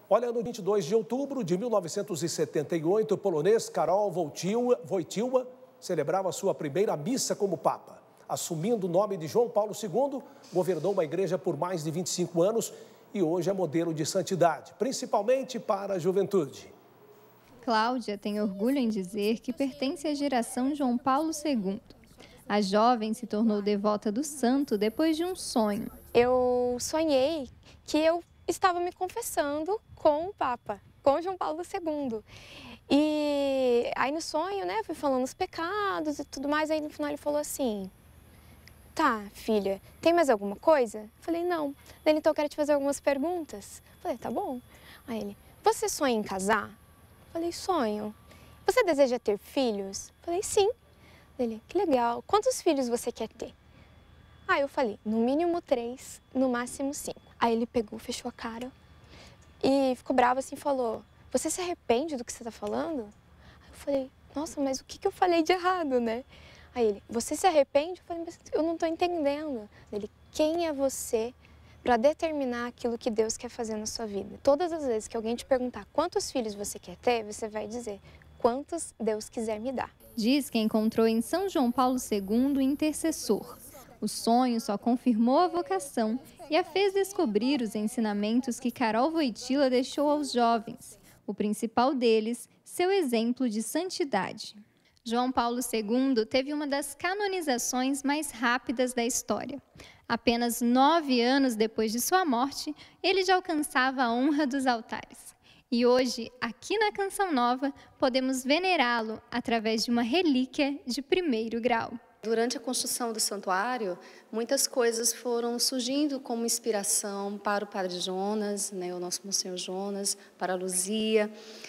Olha, no 22 de outubro de 1978, o polonês Karol Wojtyła celebrava sua primeira missa como Papa. Assumindo o nome de João Paulo II, governou uma igreja por mais de 25 anos e hoje é modelo de santidade, principalmente para a juventude. Cláudia tem orgulho em dizer que pertence à geração João Paulo II. A jovem se tornou devota do santo depois de um sonho. Eu sonhei que eu estava me confessando com o Papa, com João Paulo II. E aí no sonho, né, fui falando os pecados e tudo mais, aí no final ele falou assim: "Tá, filha, tem mais alguma coisa?" Falei: "Não." Ele: "Então eu quero te fazer algumas perguntas." Falei: "Tá bom." Aí ele: "Você sonha em casar?" Falei: "Sonho." "Você deseja ter filhos?" Falei: "Sim." Ele: "Que legal. Quantos filhos você quer ter?" Aí eu falei: "No mínimo 3, no máximo 5." Aí ele pegou, fechou a cara e ficou bravo assim e falou: "Você se arrepende do que você está falando?" Aí eu falei: "Nossa, mas o que eu falei de errado, né?" Aí ele: "Você se arrepende?" Eu falei: "Mas eu não estou entendendo." Ele: "Quem é você para determinar aquilo que Deus quer fazer na sua vida? Todas as vezes que alguém te perguntar quantos filhos você quer ter, você vai dizer: quantos Deus quiser me dar." Diz que encontrou em São João Paulo II o intercessor. O sonho só confirmou a vocação e a fez descobrir os ensinamentos que Karol Wojtyła deixou aos jovens. O principal deles, seu exemplo de santidade. João Paulo II teve uma das canonizações mais rápidas da história. Apenas 9 anos depois de sua morte, ele já alcançava a honra dos altares. E hoje, aqui na Canção Nova, podemos venerá-lo através de uma relíquia de 1º grau. Durante a construção do santuário, muitas coisas foram surgindo como inspiração para o Padre Jonas, o nosso Monsenhor Jonas, para a Luzia.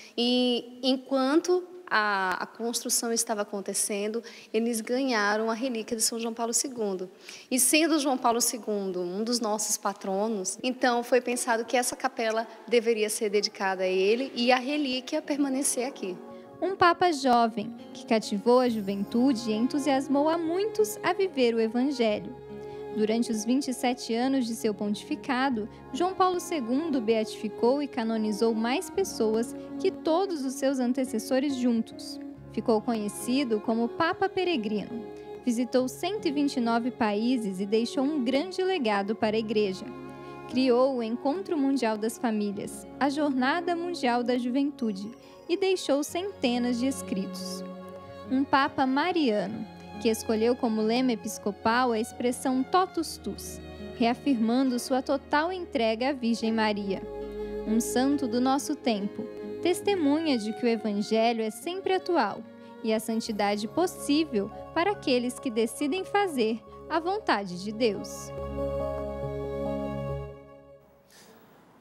E enquanto a construção estava acontecendo, eles ganharam a relíquia de São João Paulo II. E sendo João Paulo II um dos nossos patronos, então foi pensado que essa capela deveria ser dedicada a ele e a relíquia permanecer aqui. Um Papa jovem, que cativou a juventude e entusiasmou a muitos a viver o Evangelho. Durante os 27 anos de seu pontificado, João Paulo II beatificou e canonizou mais pessoas que todos os seus antecessores juntos. Ficou conhecido como Papa Peregrino. Visitou 129 países e deixou um grande legado para a Igreja. Criou o Encontro Mundial das Famílias, a Jornada Mundial da Juventude, e deixou centenas de escritos. Um Papa mariano, que escolheu como lema episcopal a expressão Totus Tus, reafirmando sua total entrega à Virgem Maria. Um santo do nosso tempo, testemunha de que o Evangelho é sempre atual e a santidade possível para aqueles que decidem fazer a vontade de Deus.